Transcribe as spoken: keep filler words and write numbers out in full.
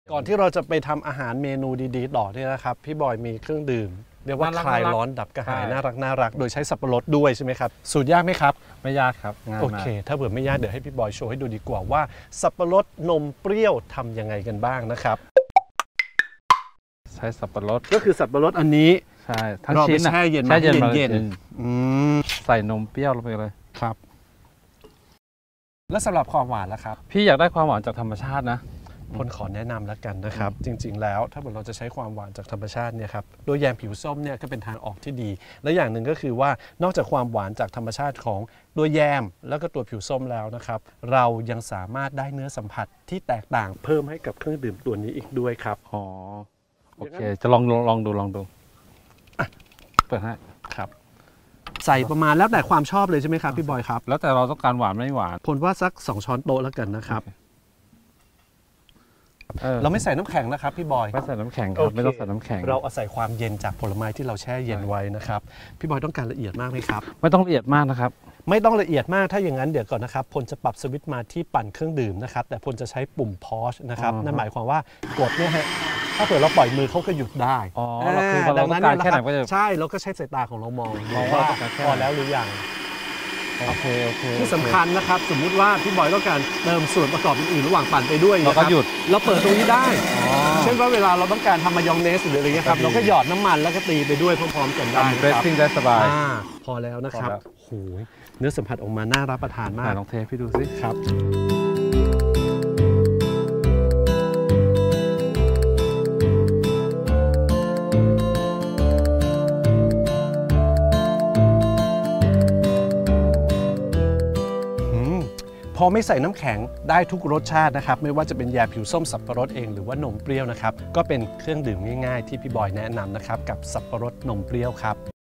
ก่อนที่เราจะไปทำอาหารเมนูดีๆต่อเนี่ยนะครับพี่บอยมีเครื่องดื่มเรียกว่าคลายร้อนดับกระหายน่ารักน่ารักโดยใช้สับปะรดด้วยใช่ไหมครับสูตรยากไหมครับไม่ยากครับง่ายมากโอเคถ้าเผื่อไม่ยากเดี๋ยวให้พี่บอยโชว์ให้ดูดีกว่าว่าสับปะรดนมเปรี้ยวทำยังไงกันบ้างนะครับใช้สับปะรดก็คือสับปะรดอันนี้ใช่ทั้งชิ้นแช่เย็นมาเย็นๆใส่นมเปรี้ยวลงไปเลยครับแล้วสำหรับความหวานล่ะครับพี่อยากได้ความหวานจากธรรมชาตินะพลขอแนะนำแล้วกันนะครับจริงๆแล้วถ้าเราจะใช้ความหวานจากธรรมชาติเนี่ยครับโดยแยมผิวส้มเนี่ยก็เป็นทางออกที่ดีและอย่างหนึ่งก็คือว่านอกจากความหวานจากธรรมชาติของตัวแยมแล้วก็ตัวผิวส้มแล้วนะครับเรายังสามารถได้เนื้อสัมผัสที่แตกต่างเพิ่มให้กับเครื่องดื่มตัวนี้อีกด้วยครับอ๋อโอเคจะลองลองดูลองดูเปิดให้ครับใส่ประมาณแล้วแต่ความชอบเลยใช่ไหมครับพี่บอยครับแล้วแต่เราต้องการหวานไม่หวานผลว่าสักสองช้อนโต๊ะแล้วกันนะครับเราไม่ใส่น้ำแข็งนะครับพี่บอยไม่ใส่น้ำแข็งครับไม่ต้องใส่น้ำแข็งเราอาศัยความเย็นจากผลไม้ที่เราแช่เย็นไว้นะครับพี่บอยต้องการละเอียดมากไหมครับไม่ต้องละเอียดมากนะครับไม่ต้องละเอียดมากถ้าอย่างนั้นเดี๋ยวก่อนนะครับพลจะปรับสวิตช์มาที่ปั่นเครื่องดื่มนะครับแต่พลจะใช้ปุ่มพอชนะครับนั่นหมายความว่ากดเนี่ยฮะถ้าเผื่อเราปล่อยมือเขาก็หยุดได้อ๋อคือเราต้องการแค่ไหนก็จะใช่แล้วก็ใช้สายตาของเรามองว่าพอแล้วหรือยังโอเคโอเคที่สำคัญนะครับสมมุติว่าพี่บอยต้องการเติมส่วนประกอบอื่นๆระหว่างปั่นไปด้วยเราก็หยุดเราเปิดตรงนี้ได้เช่นว่าเวลาเราต้องการทำมายองเนสหรืออะไรเงี้ยครับเราก็หยอดน้ำมันแล้วก็ตีไปด้วยพร้อมๆกันได้เบรสซิ่งได้สบายพอแล้วนะครับโหเนื้อสัมผัสออกมาน่ารับประทานมากลองเทพี่ดูสิครับพอไม่ใส่น้ำแข็งได้ทุกรสชาตินะครับไม่ว่าจะเป็นยาผิวส้มสับปะรดเองหรือว่านมเปรี้ยวนะครับก็เป็นเครื่องดื่มง่ายๆที่พี่บอยแนะนำนะครับกับสับปะรดนมเปรี้ยวครับ